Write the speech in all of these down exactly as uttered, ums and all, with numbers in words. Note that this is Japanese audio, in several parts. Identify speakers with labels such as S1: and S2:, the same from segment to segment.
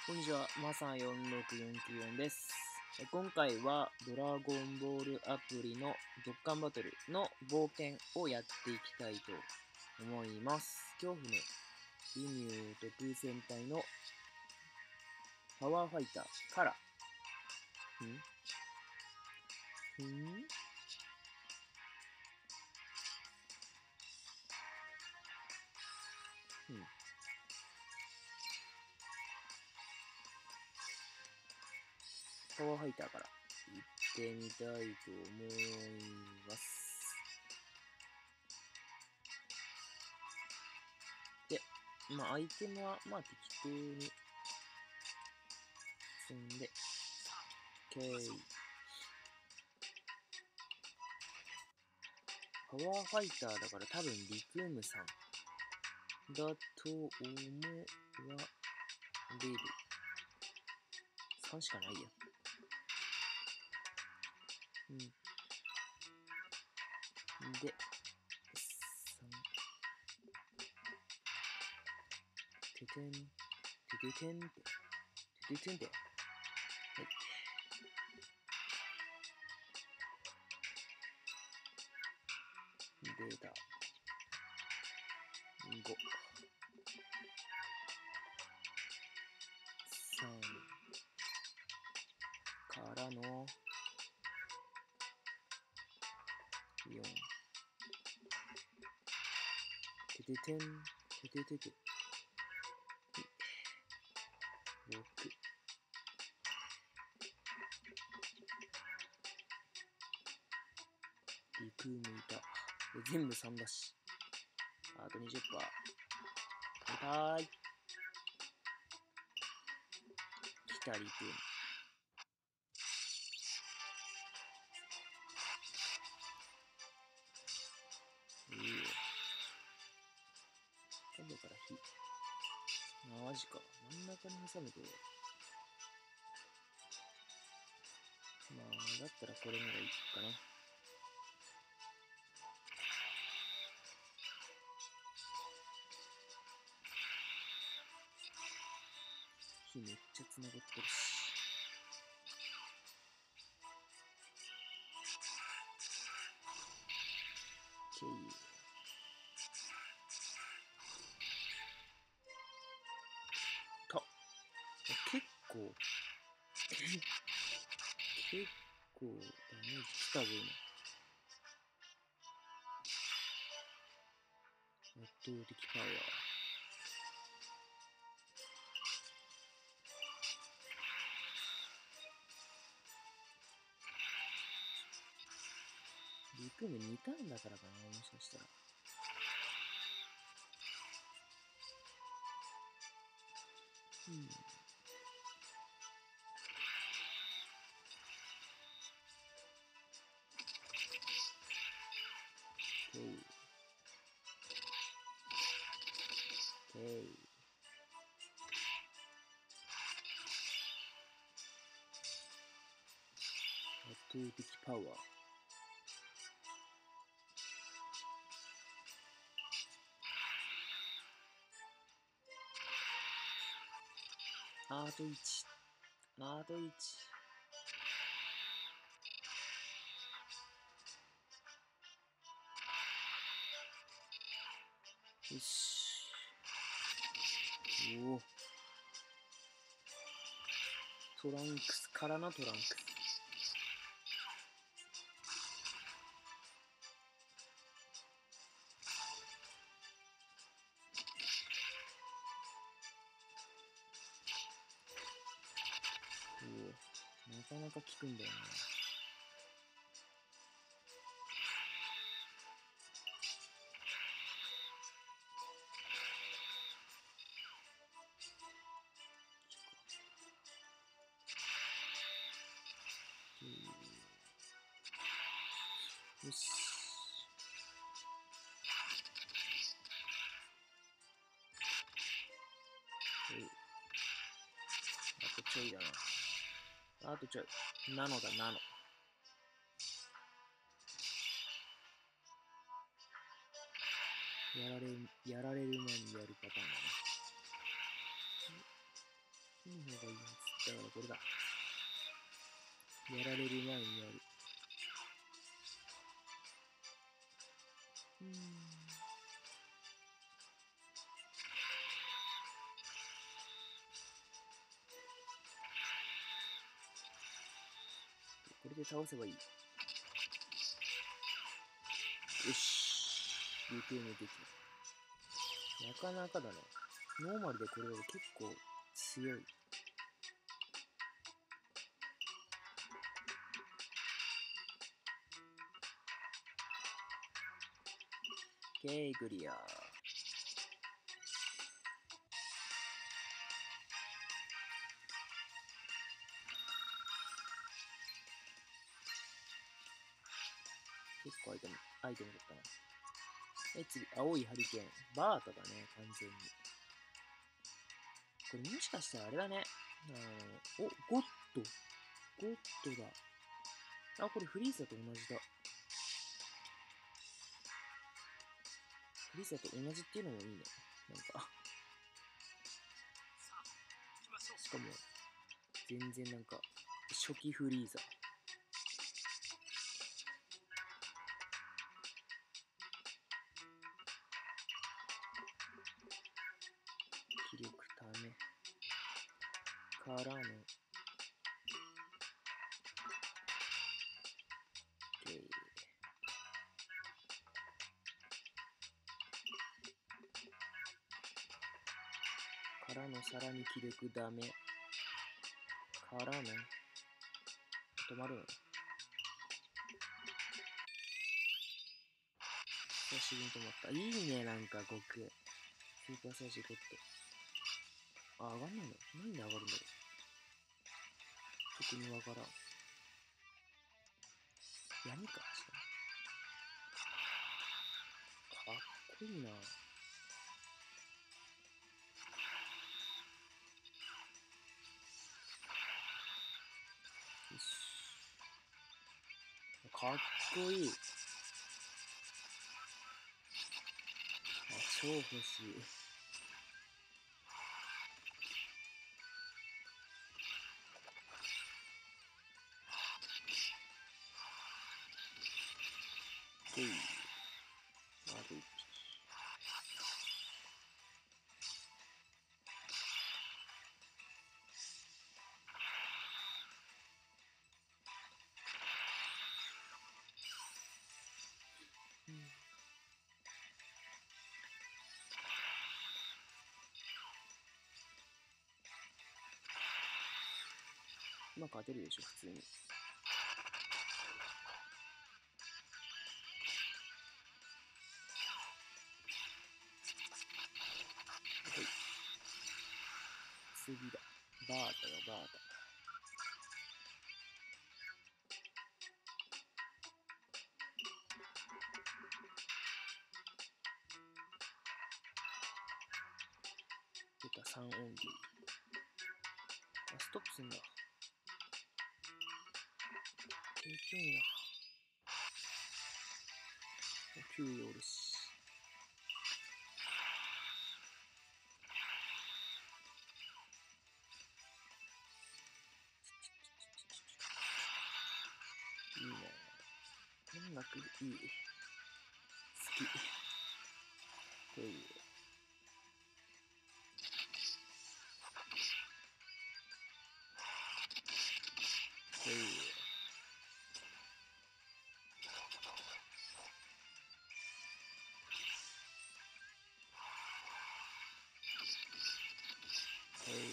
S1: こんにちは、まさよんろくよんきゅうよんです。今回はドラゴンボールアプリのドッカンバトルの冒険をやっていきたいと思います。恐怖のリミューと空戦隊のパワーファイターから、んんうんパワーファイターから行ってみたいと思います。で、まあアイテムはまあ適当に積んで、OK。パワーファイターだから多分リクームさんだと思われる。さんしかないや。うん。で、さん。ててん、てててんって、てててんって。はい。データ。ご。さん。からのよん。てててん、てててて。ろく。リクームいた。全部さんだし。あと にじゅっパーセント。痛い。来たリクーム。いいよ。今度から火。マジか。真ん中に挟むと。まあ、だったらこれならいいかな。火めっちゃ繋がってるし。経由。た。結構、結構ダメージきたぞ、今。圧倒的パワー。リクームにターンだからかな、もしかしたら。うん。経由。経由。圧倒的パワー。あといち。あといち。よし。おお。トランクスからのトランクス。おお。なかなか効くんだよな。よし。えい。あとちょいだな。あとちょい。ナノだ、ナノ。やられる、やられる前にやるパターンだね。 次の方がいいやつ。だからこれだ。やられる前にやる。うーん。これで倒せばいい。よし。行方にできる。なかなかだね。ノーマルでこれは結構強い。オッケー、クリア。結構アイテム、アイテムだったな。え、次、青いハリケーン。バータだね、完全に。これもしかしたらあれだね。あの、お、ゴッド。ゴッドだ。あ、これフリーザと同じだ。フリーザと同じっていうのもいいね。なんか。しかも、全然なんか、初期フリーザ。気力ため。からの。OK。からのさらに気力ダメ。からの。止まるの。久しぶりに止まった。いいね、なんか、悟空。スーパーサイジゴッド。あ、上がんないの？なんで上がるんだろう。特にわからん。闇か、しかも。かっこいいな。よし。かっこいい。あ、超欲しい。ほい。あと一匹。うん。まあ勝てるでしょ、普通に。はい。次だ。バータだ、バータ。出た、さんオンリー。あ、ストップすんだ。景気いいな。給与おるし。いいね。音楽いい。好き。こういう。こういう。こういう。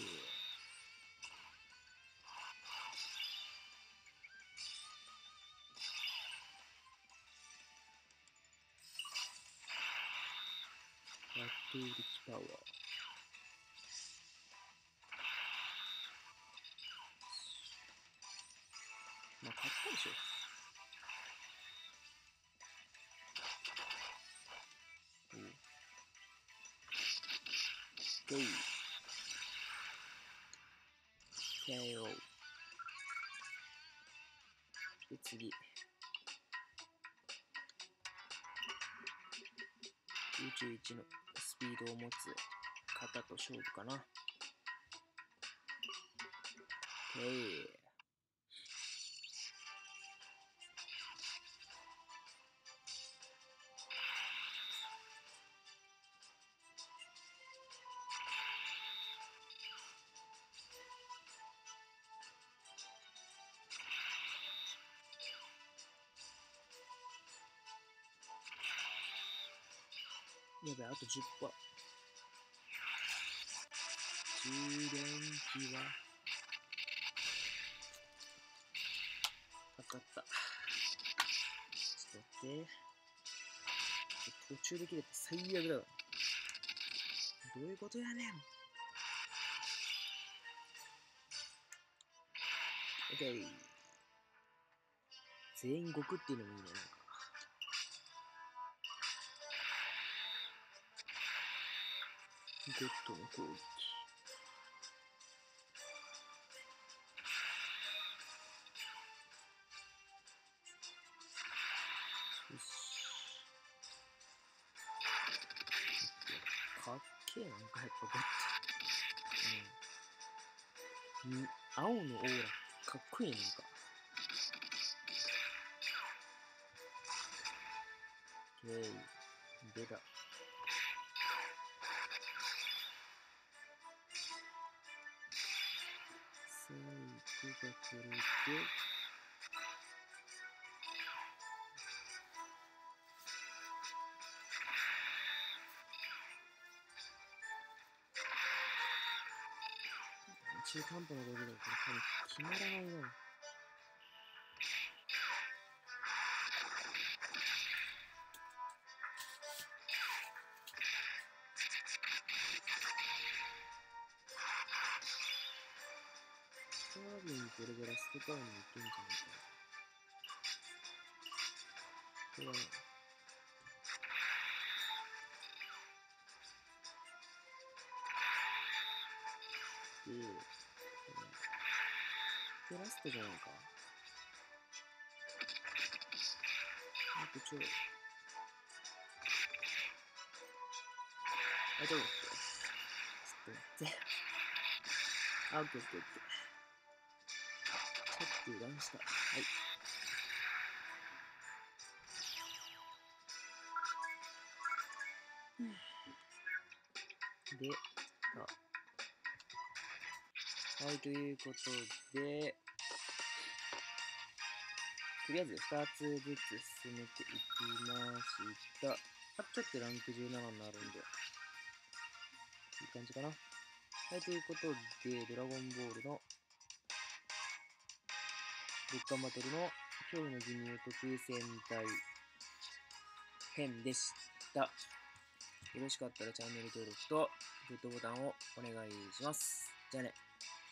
S1: 圧倒的パワー。まあ、買ったでしょ。おう。ゴー。ケーオー。で、次。宇宙一のスピードを持つ方と勝負かな。 OK。やべ、あと じゅっパーセント。充電器はかかった。ちょっと待って。途中で切れて最悪だわ。どういうことやねん。OK。全員極っていうのもいいね、なんか。ゴッドの攻撃。よし。かっけえなんかやっぱゴッド。うん。青のオーラ、かっこいいなんか。OK。出た。サイクがこれで、中途半端な動きだから多分決まらないな。多分これでラストターンに行けんじゃないかな。これはで、で、ラストじゃないか。あとちょい。あ、ちょっと待って。ちょっと待って。あ、オッケーオッケーオッケー。ちょっと油断した。はい。で、た。はい、ということで、とりあえずふたつずつ進めていきました。あとちょっとランクじゅうななになるんで、いい感じかな。はい、ということで、ドラゴンボールの物販バトルの恐怖の義乳特戦隊編でした。よろしかったらチャンネル登録とグッドボタンをお願いします。じゃあね。